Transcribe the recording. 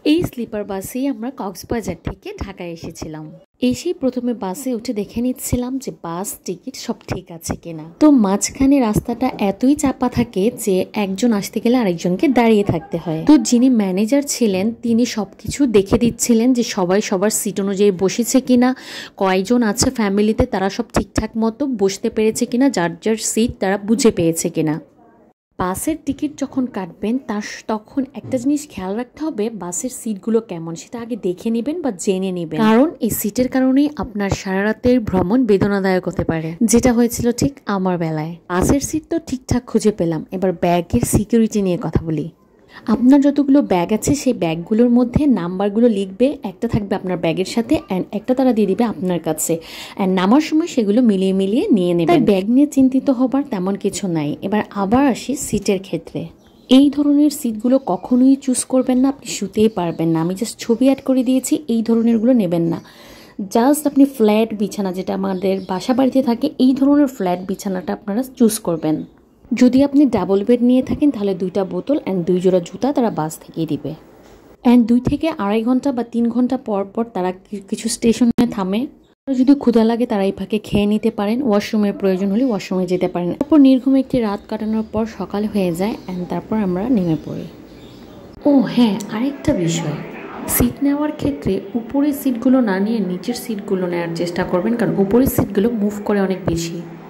এই স্লিপার বাসেই আমরা কক্সবাজার থেকে ঢাকায় এসেছিলাম। এসেই প্রথমে বাসে উঠে দেখে নিচ্ছিলাম যে বাস টিকিট সব ঠিক আছে কিনা। তো মাঝখানে রাস্তাটা এতই চাপা থাকে যে একজন আসতে গেলে আরেকজনকে দাঁড়িয়ে থাকতে হয়। তো যিনি ম্যানেজার ছিলেন তিনি সবকিছু দেখে দিচ্ছিলেন যে সবাই সবার সিট অনুযায়ী বসেছে কিনা, কয়জন আছে ফ্যামিলিতে তারা সব ঠিকঠাক মতো বসতে পেরেছে কিনা, যার যার সিট তারা বুঝে পেয়েছে কিনা। বাসের টিকিট যখন কাটবেন তখন একটা জিনিস খেয়াল রাখতে হবে, বাসের সিটগুলো কেমন সেটা আগে দেখে নেবেন বা জেনে নেবেন, কারণ এই সিটের কারণেই আপনার সারা রাতের ভ্রমণ বেদনাদায়ক হতে পারে, যেটা হয়েছিল ঠিক আমার বেলায়। বাসের সিট তো ঠিকঠাক খুঁজে পেলাম, এবার ব্যাগের সিকিউরিটি নিয়ে কথা বলি। আপনার যতগুলো ব্যাগ আছে সেই ব্যাগগুলোর মধ্যে নাম্বারগুলো লিখবে, একটা থাকবে আপনার ব্যাগের সাথে অ্যান্ড একটা তারা দিয়ে দিবে আপনার কাছে, অ্যান্ড নামার সময় সেগুলো মিলিয়ে মিলিয়ে নিয়ে নেবেন। ব্যাগ নিয়ে চিন্তিত হবার তেমন কিছু নাই। এবার আবার আসি সিটের ক্ষেত্রে। এই ধরনের সিটগুলো কখনোই চুজ করবেন না, আপনি শুতেই পারবেন না। আমি জাস্ট ছবি অ্যাড করে দিয়েছি, এই ধরনেরগুলো নেবেন না। জাস্ট আপনি ফ্ল্যাট বিছানা, যেটা আমাদের বাসা বাড়িতে থাকে, এই ধরনের ফ্ল্যাট বিছানাটা আপনারা চুজ করবেন। যদি আপনি ডাবল বেড নিয়ে থাকেন তাহলে 2টা বোতল অ্যান্ড 2 জোড়া জুতা তারা বাস থেকেই দিবে। অ্যান্ড 2 থেকে আড়াই ঘন্টা বা 3 ঘন্টা পর পর তারা কিছু স্টেশনে থামে। যদি ক্ষুধা লাগে তারা এই ফাঁকে খেয়ে নিতে পারেন, ওয়াশরুমের প্রয়োজন হলে ওয়াশরুমে যেতে পারেন। তারপর নির্ঘুমে একটি রাত কাটানোর পর সকাল হয়ে যায় অ্যান্ড তারপর আমরা নেমে পড়ি। ও হ্যাঁ, আরেকটা বিষয়, সিট নেওয়ার ক্ষেত্রে উপরের সিটগুলো না নিয়ে নিচের সিটগুলো নেওয়ার চেষ্টা করবেন, কারণ উপরের সিটগুলো মুভ করে অনেক বেশি।